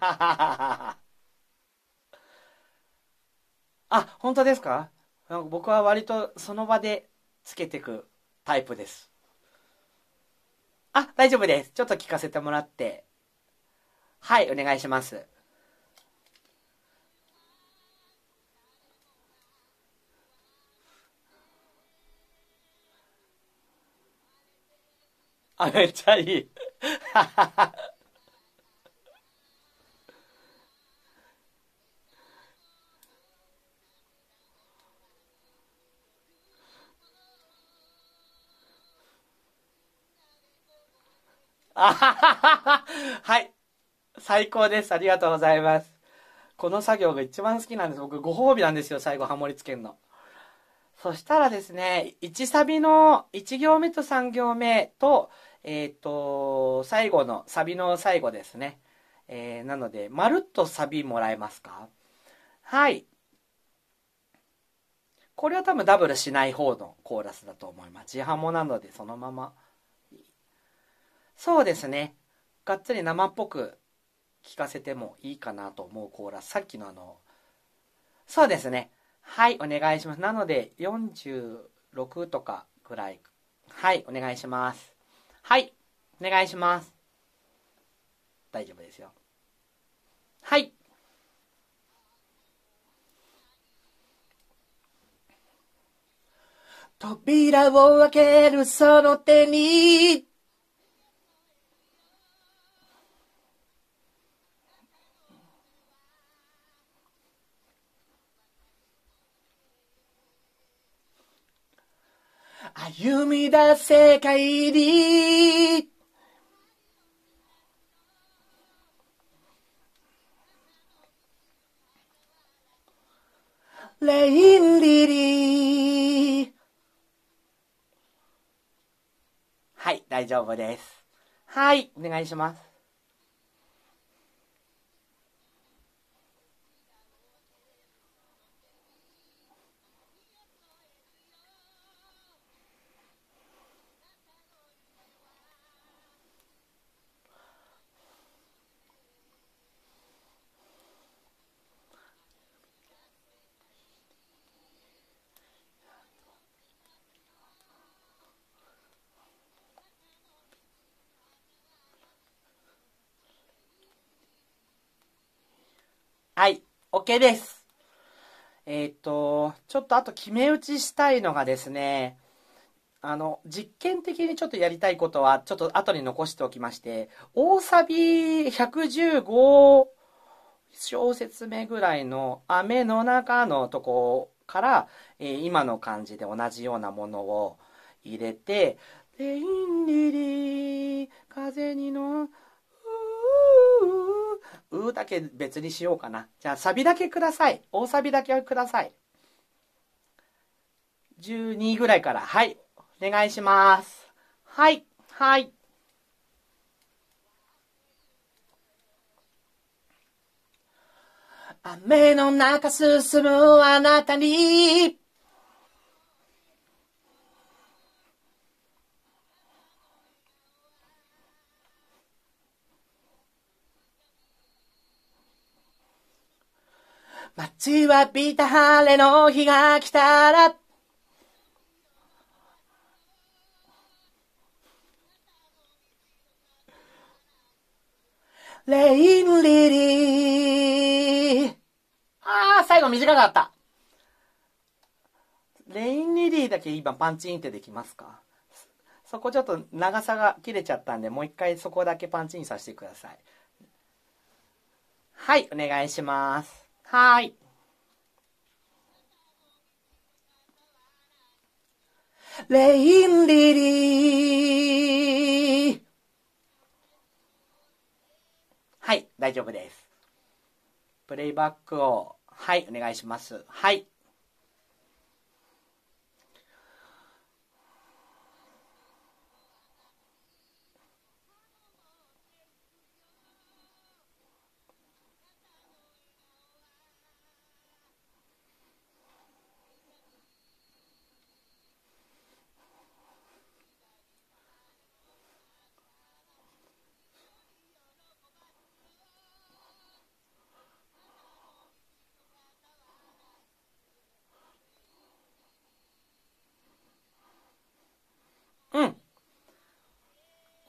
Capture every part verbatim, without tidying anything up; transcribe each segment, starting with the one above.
あ、本当ですか？なんか僕は割とその場でつけてくタイプです。あ、大丈夫です。ちょっと聞かせてもらって。はい、お願いします。あ、めっちゃいい。あははははい、最高です。ありがとうございます。この作業が一番好きなんです。僕、ご褒美なんですよ、最後、ハモリつけるの。そしたらですね、いちサビのいち行目とさん行目と、えっと、最後の、サビの最後ですね。えーなので、まるっとサビもらえますか？はい。これは多分ダブルしない方のコーラスだと思います。地ハモなので、そのまま。そうですね。がっつり生っぽく聞かせてもいいかなと思うコーラス。さっきのあの、そうですね。はい、お願いします。なので、よんじゅうろくとかぐらい。はい、お願いします。はい、お願いします。大丈夫ですよ。はい。扉を開けるその手に、歩み出せ世界に、レインリリー。はい、大丈夫です。はい、お願いします。はい、OK です。えっと、ちょっとあと決め打ちしたいのがですね、あの、実験的にちょっとやりたいことは、ちょっと後に残しておきまして、大サビひゃくじゅうご小節目ぐらいの雨の中のとこから、えー今の感じで同じようなものを入れて、で、インリリー、風にの、うー、うーだけ別にしようかな。じゃあサビだけください。大サビだけください。じゅうにぐらいから。はい。お願いします。はい。はい。雨の中進むあなたに、待ちわびた晴れの日が来たら、レインリリー。あー、最後短かった。レインリリーだけ今パンチインってできますか？そこちょっと長さが切れちゃったんで、もう一回そこだけパンチインさせてください。はい、お願いします。はい。レインリリー。はい、大丈夫です。プレイバックを、はい、お願いします。はい。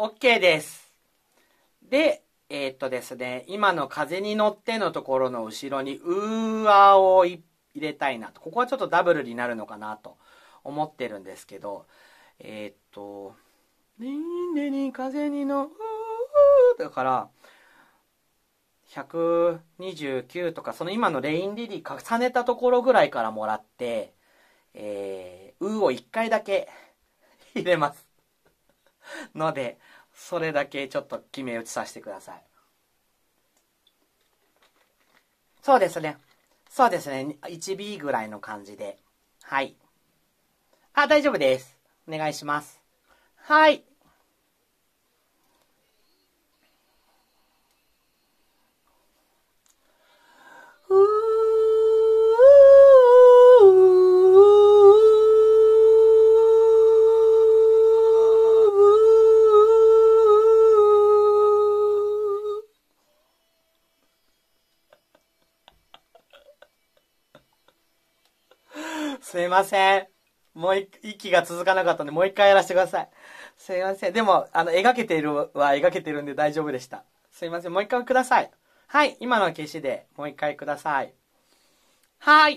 OK です。で、えー、っとですね、今の風に乗ってのところの後ろにうーわを入れたいなと。ここはちょっとダブルになるのかなと思ってるんですけど、えー、っと、リンデに風にのうーだから、ひゃくにじゅうきゅうとか、その今のレインリリー重ねたところぐらいからもらって、えー、うーをいっかいだけ入れます。ので、それだけちょっと決め打ちさせてください。そうですね。そうですね。いちビー ぐらいの感じで。はい。あ、大丈夫です。お願いします。はい。すいません。もう息が続かなかったんで、もう一回やらせてください。すいません。でも、あの、描けているは描けてるんで大丈夫でした。すいません。もう一回ください。はい。今のは消しで、もう一回ください。はい。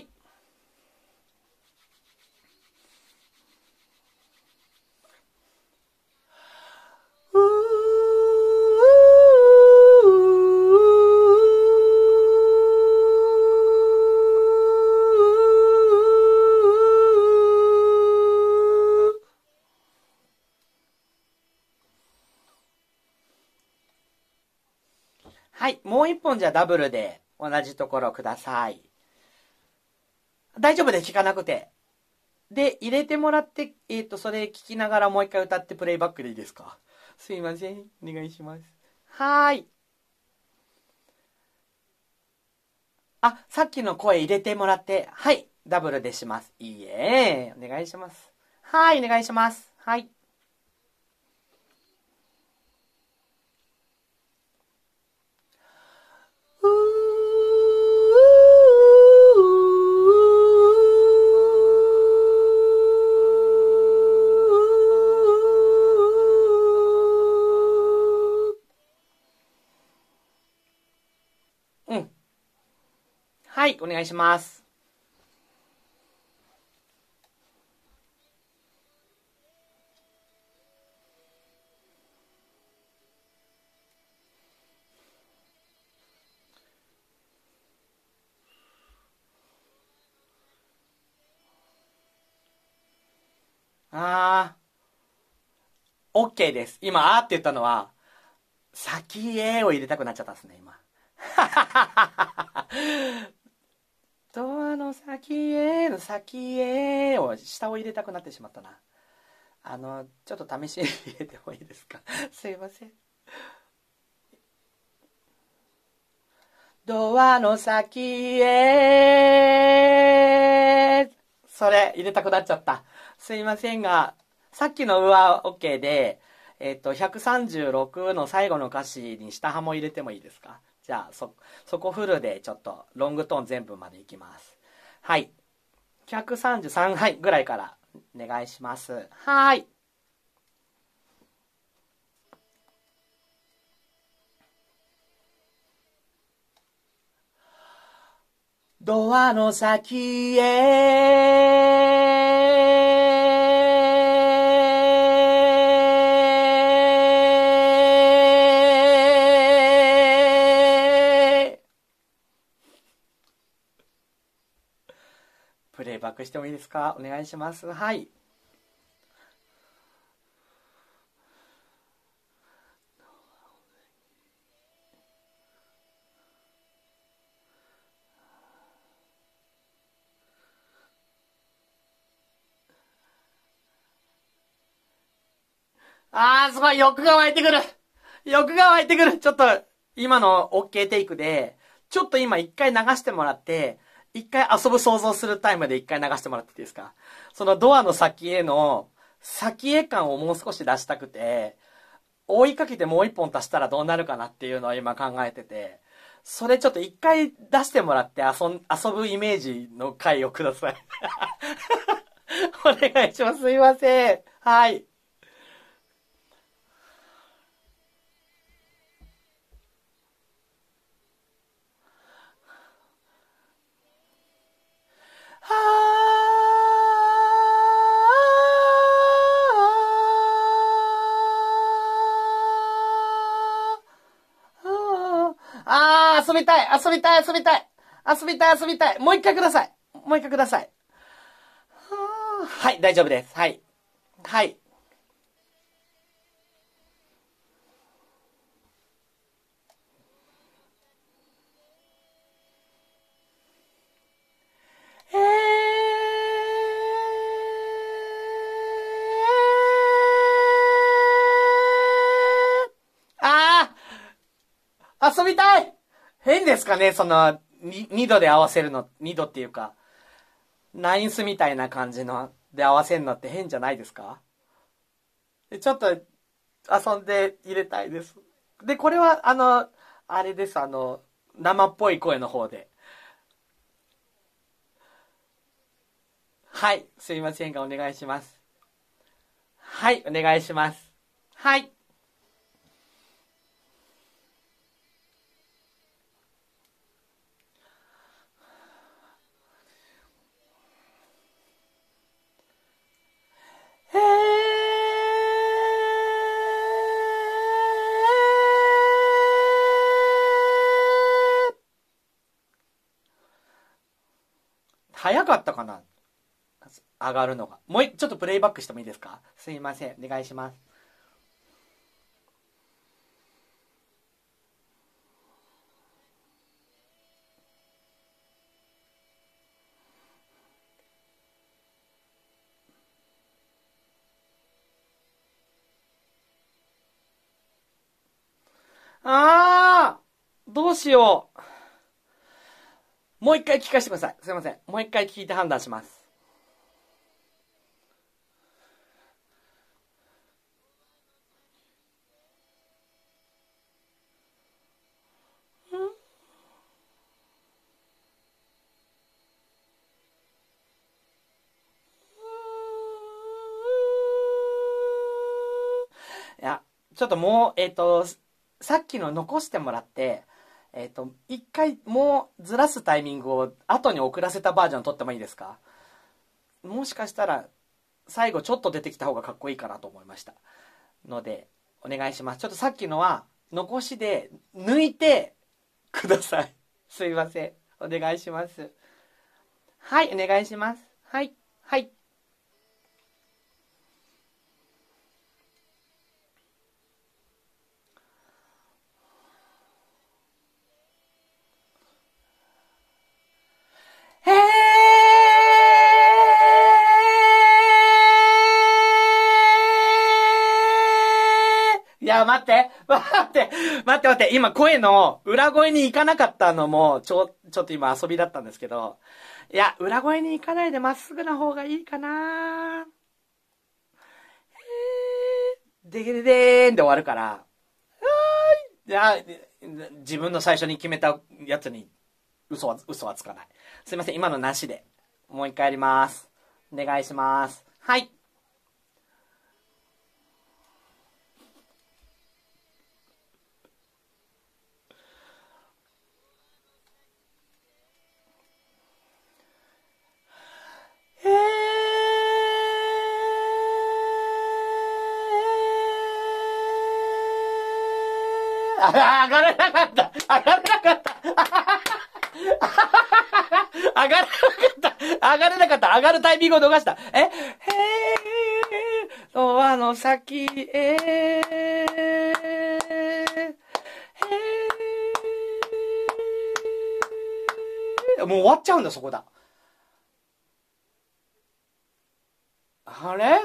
はい。もう一本じゃダブルで同じところください。大丈夫です。聞かなくて。で、入れてもらって、えっと、それ聞きながらもう一回歌ってプレイバックでいいですか？すいません。お願いします。はーい。あ、さっきの声入れてもらって、はい。ダブルでします。いいえ。お願いします。はい、お願いします。はい。うん。はい、お願いします。あー、OK です。今、あーって言ったのは、先へを入れたくなっちゃったんですね、今。ドアの先への先へを下を入れたくなってしまったな。あの、ちょっと試しに入れてもいいですか？すいません。ドアの先へ。それ、入れたくなっちゃった。すいませんが、さっきの上 OK で、えっと、ひゃくさんじゅうろくの最後の歌詞に下ハモ入れてもいいですか？じゃあ、そ、そこフルでちょっと、ロングトーン全部までいきます。はい。ひゃくさんじゅうさん、はい、ぐらいからお願いします。はい。ドアの先へ。プレイバックしてもいいですか？お願いします。はい。あー、すごい、欲が湧いてくる。欲が湧いてくる。ちょっと、今の OK テイクで、ちょっと今一回流してもらって、一回遊ぶ想像するタイムで一回流してもらっていいですか？そのドアの先への、先へ感をもう少し出したくて、追いかけてもう一本足したらどうなるかなっていうのを今考えてて、それちょっと一回出してもらって遊ん、遊ぶイメージの回をください。お願いします。すいません。はい。 あー、遊びたい、遊びたい、遊びたい。遊びたい、遊びたい。もう一回ください。もう一回ください。はーはい、大丈夫です。はい。はい。えー、あー、遊びたい。変ですかね、その、ににどで合わせるの、にどっていうか、ナインスみたいな感じので合わせるのって変じゃないですか？でちょっと遊んで入れたいです。で、これは、あの、あれです、あの、生っぽい声の方で。はい、すいませんが、お願いします。はい、お願いします。はい。へー。早かったかな、上がるのが。もう一、ちょっとプレイバックしてもいいですか？すいません。お願いします。あー、どうしよう。もう一回聞かせてください。すいません。もう一回聞いて判断します。いや、ちょっともう、えっと、さっきの残してもらって、えっと、一回もうずらすタイミングを後に遅らせたバージョン取ってもいいですか？もしかしたら最後ちょっと出てきた方がかっこいいかなと思いましたので、お願いします。ちょっとさっきのは残しで抜いてください。すいません。お願いします。はい、お願いします。はい、はい。へー。いや、待って、待って、待って待って、今声の裏声に行かなかったのも、ちょ、ちょっと今遊びだったんですけど、いや、裏声に行かないでまっすぐな方がいいかな。でけででーんで終わるから、いや、自分の最初に決めたやつに嘘は、嘘はつかない。すいません、今のなしで。もう一回やります。お願いします。はい。へー。あ、上がれなかった。上がれなかった。上がれなかった。上がれなかった。上がるタイミングを逃した。えへー。ドアの先へ。へー。もう終わっちゃうんだ、そこだ。あれ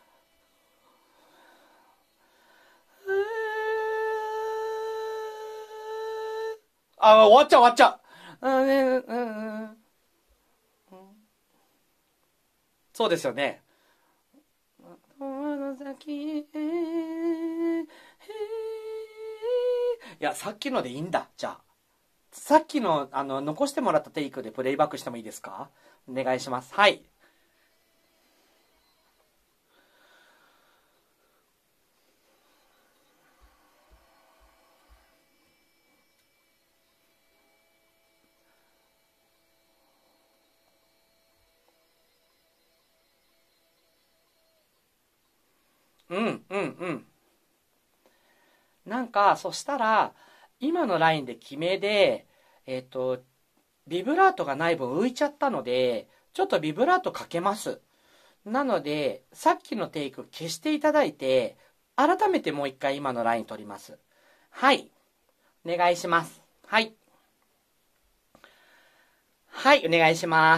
あ、終わっちゃう、終わっちゃう。うんうんうんうん、そうですよね。ドアの先へ。いや、さっきのでいいんだ。じゃあ。さっきの、あの、残してもらったテイクでプレイバックしてもいいですか？お願いします。はい。うん、うん、うん。なんか、そしたら、 今のラインで決めで、えっと、ビブラートがない分浮いちゃったので、ちょっとビブラートかけます。なので、さっきのテイク消していただいて、改めてもう一回今のライン取ります。はい。お願いします。はい。はい、お願いします。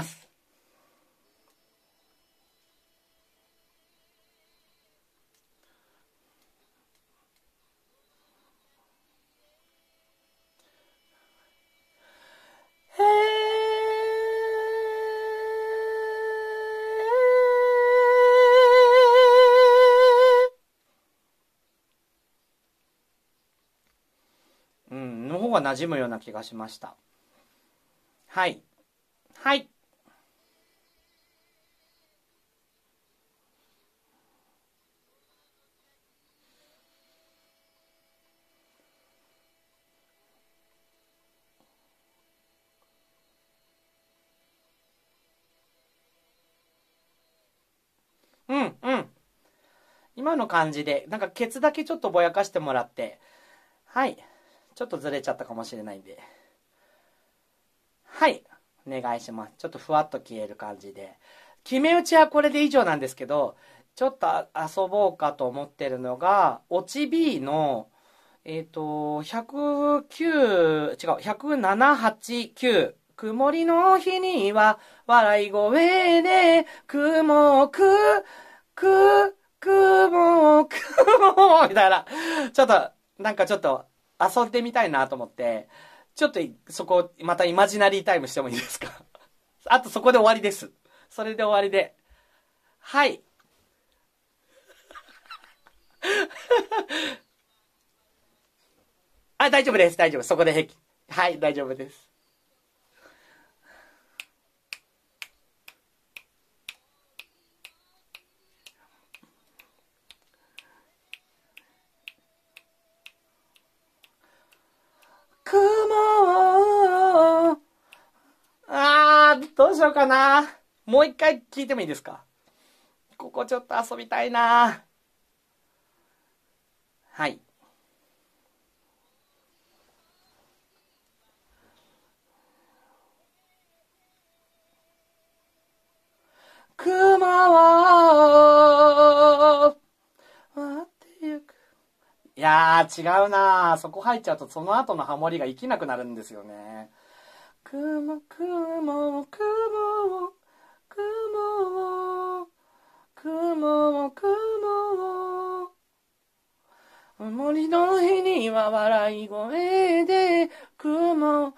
へー。うん、の方が馴染むような気がしました。はい。はい。うん、うん。今の感じで、なんかケツだけちょっとぼやかしてもらって、はい。ちょっとずれちゃったかもしれないんで。はい。お願いします。ちょっとふわっと消える感じで。決め打ちはこれで以上なんですけど、ちょっと遊ぼうかと思ってるのが、落ち B の、えっと、ひゃくきゅう、違う、ひゃくなな、はち、きゅう。曇りの日には、笑い声で、雲、く、く、雲、雲、みたいな。ちょっと、なんかちょっと、遊んでみたいなと思って、ちょっと、そこ、またイマジナリータイムしてもいいですか？あとそこで終わりです。それで終わりで。はい。あ、大丈夫です。大丈夫。そこで平気。はい、大丈夫です。雲、あー、どうしようかな。もう一回聞いてもいいですか？ここちょっと遊びたいな。はい。雲を割ってゆく。いやー、違うな。そこ入っちゃうとその後のハモリが生きなくなるんですよね。雲、雲、雲、雲、雲、雲、森の日には笑い声で、雲、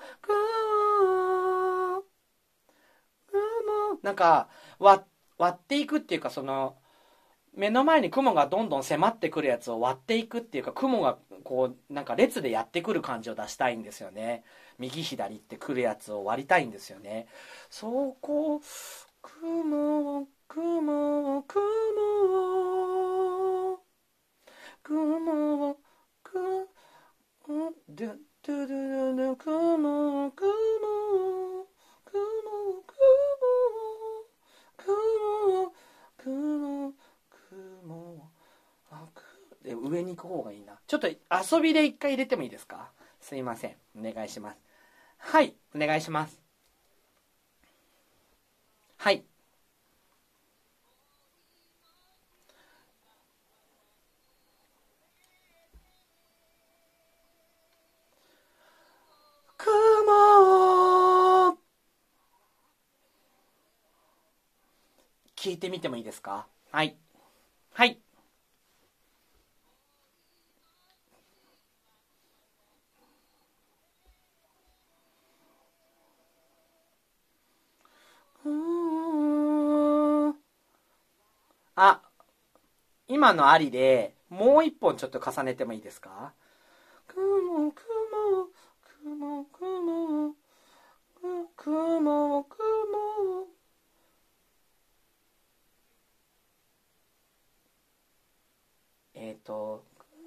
雲、雲、なんか、割、割っていくっていうか、その、目の前に雲がどんどん迫ってくるやつを割っていくっていうか、雲がこう、なんか列でやってくる感じを出したいんですよね。右左ってくるやつを割りたいんですよね。そこ、雲、雲、雲、雲、雲、ドゥドゥドゥドゥ、雲、雲、雲、雲、雲、雲、あ、で上に行く方がいいな。ちょっと遊びで一回入れてもいいですか？すいません。お願いします。はい、お願いします。はい。雲、聞いてみてもいいですか？はい。はい。うーん。あ、今のありで、もう一本ちょっと重ねてもいいですか？雲、雲、雲、雲、雲、雲。えっと、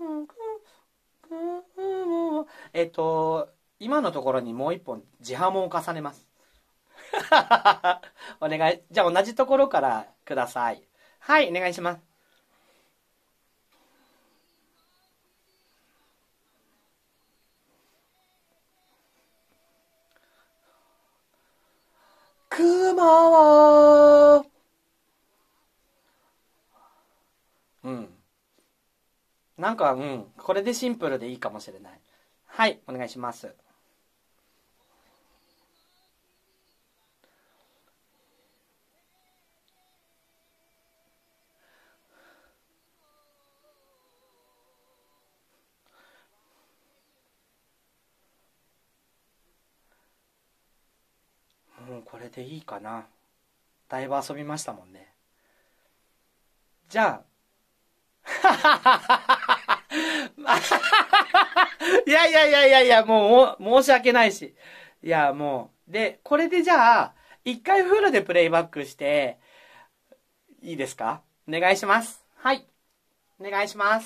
雲、えっと、今のところにもう一本地ハモを重ねます。お願い。じゃあ同じところからください。はい、お願いします。 雲を、うん。なんか、うん。これでシンプルでいいかもしれない。はい、お願いします。もうこれでいいかな。だいぶ遊びましたもんね。じゃあ、いやいやいやいやいや、もう、も申し訳ないし。いや、もう。で、これでじゃあ、一回フルでプレイバックして、いいですか？お願いします。はい。お願いします。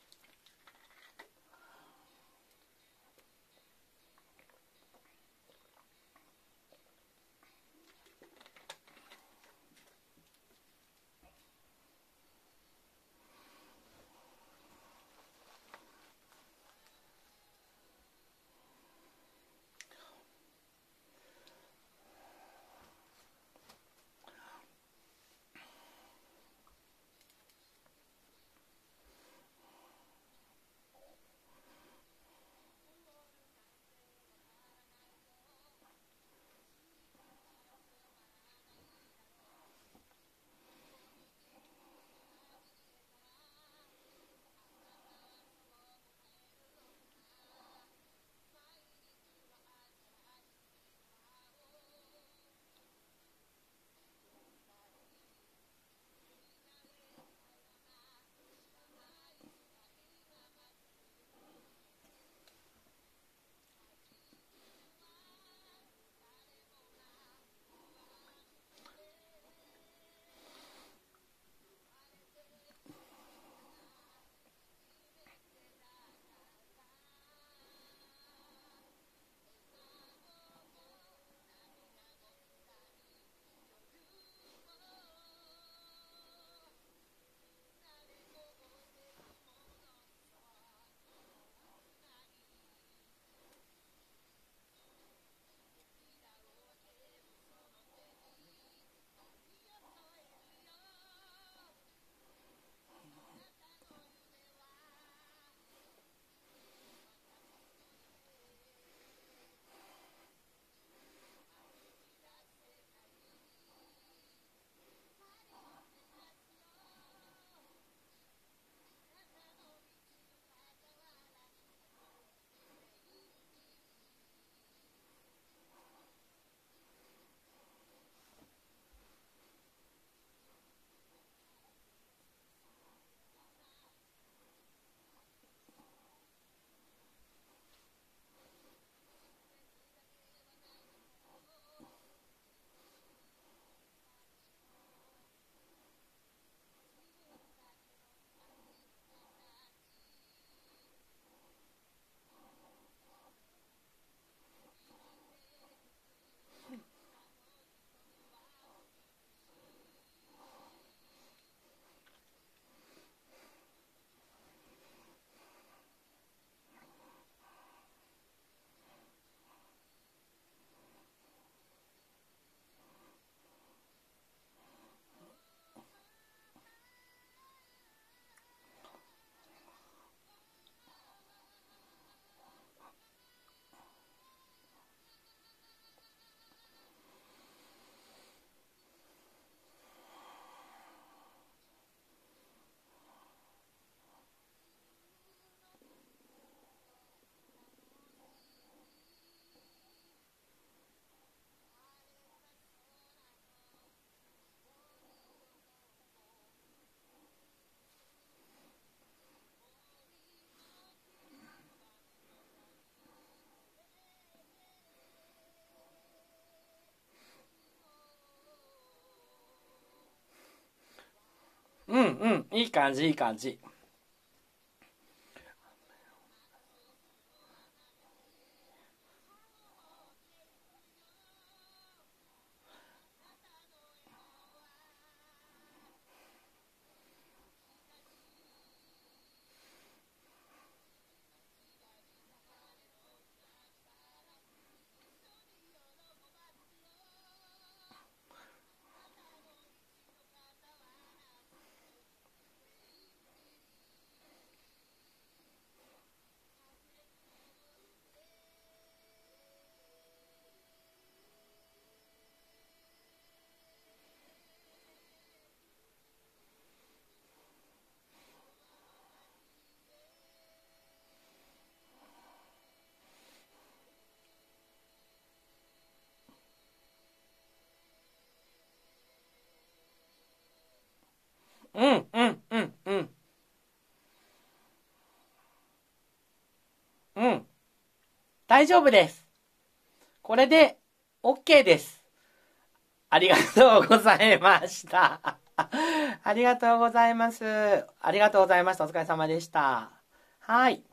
うんうん。いい感じ、いい感じ。 大丈夫です。これで OK です。ありがとうございました。ありがとうございます。ありがとうございました。お疲れ様でした。はい。